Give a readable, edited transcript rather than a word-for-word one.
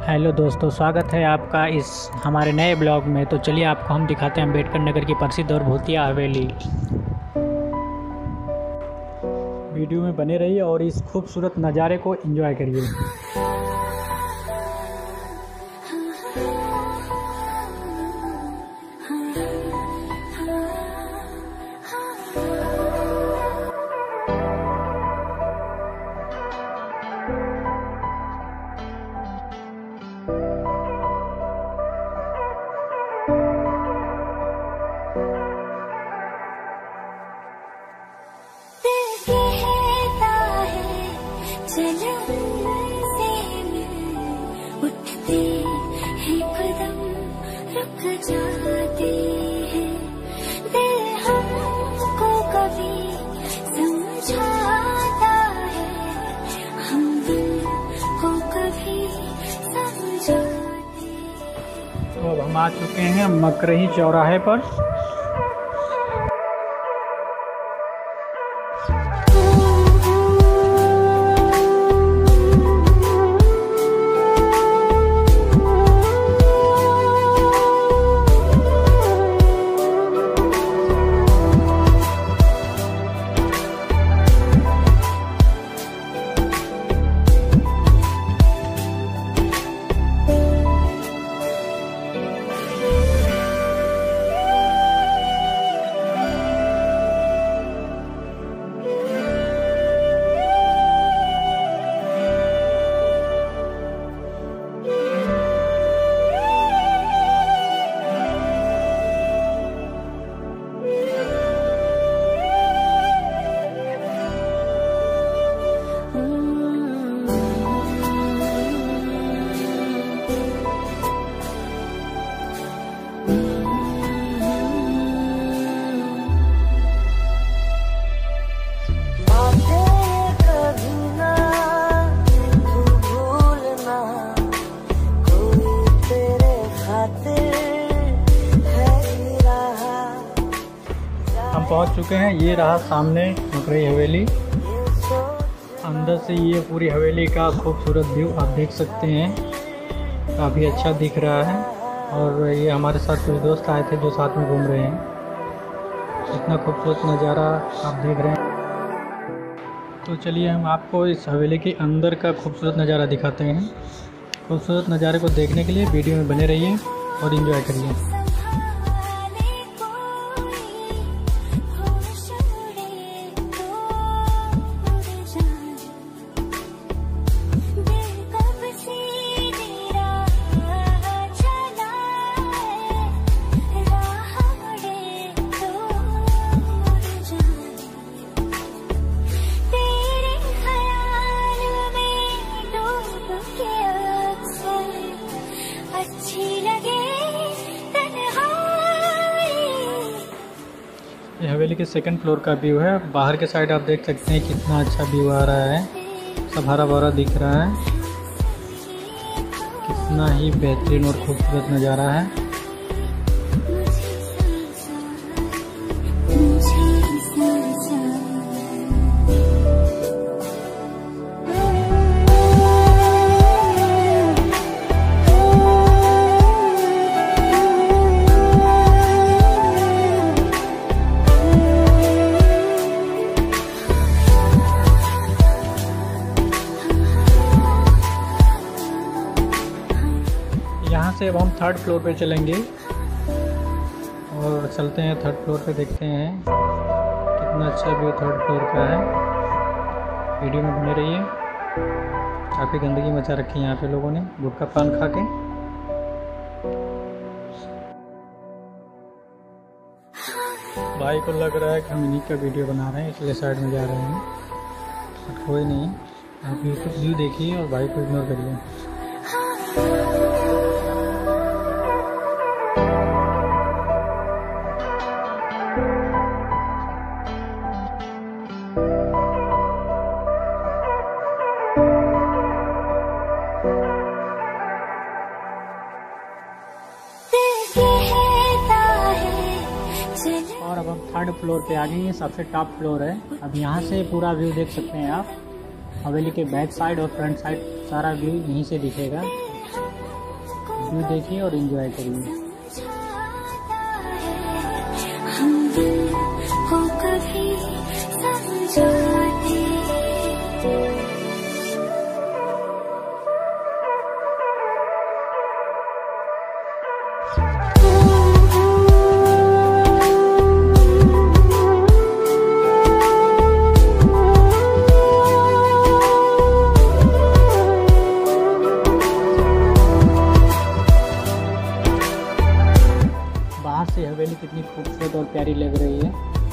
Hello दोस्तों, स्वागत है आपका इस हमारे नए ब्लॉग में। तो चलिए आपको हम दिखाते हैं अम्बेडकर नगर की प्रसिद्ध और भूतिया हवेली। वीडियो में बने रहिए और इस खूबसूरत नज़ारे को एंजॉय करिए। उठते हैं कदम रुक जाते हैं, दिल हमको कभी समझाता है, हम दिल को कभी समझाते। तो अब हम आ चुके हैं मकरही चौराहे पर। हम पहुंच चुके हैं। ये रहा सामने मकरही हवेली। अंदर से ये पूरी हवेली का खूबसूरत व्यू आप देख सकते हैं, काफ़ी अच्छा दिख रहा है। और ये हमारे साथ कुछ दोस्त आए थे जो साथ में घूम रहे हैं। इतना खूबसूरत नज़ारा आप देख रहे हैं। तो चलिए हम आपको इस हवेली के अंदर का खूबसूरत नज़ारा दिखाते हैं। खूबसूरत नज़ारे को देखने के लिए वीडियो में बने रहिए और एंजॉय करिए। ये हवेली के सेकंड फ्लोर का व्यू है। बाहर के साइड आप देख सकते हैं कितना अच्छा व्यू आ रहा है, सब हरा भरा दिख रहा है। कितना ही बेहतरीन और खूबसूरत नज़ारा है। यहाँ से अब हम थर्ड फ्लोर पे चलेंगे और चलते हैं थर्ड फ्लोर पे, देखते हैं कितना अच्छा व्यू थर्ड फ्लोर का है। वीडियो में बने रहिए। काफ़ी गंदगी मचा रखी है यहाँ पे लोगों ने गुटखा पान खा के। भाई को लग रहा है कि हम इन्हीं का वीडियो बना रहे हैं, इसलिए साइड में जा रहे हैं। बट कोई नहीं, आप यूट्यूब व्यू देखिए और भाई को इग्नोर करिए। और अब हम थर्ड फ्लोर पे आ गए हैं। सबसे टॉप फ्लोर है। अब यहाँ से पूरा व्यू देख सकते हैं आप। हवेली के बैक साइड और फ्रंट साइड सारा व्यू यहीं से दिखेगा। व्यू देखिए और एंजॉय करिए। हम दिल को कभी समझाते। बाहर से हवेली कितनी खूबसूरत और प्यारी लग रही है।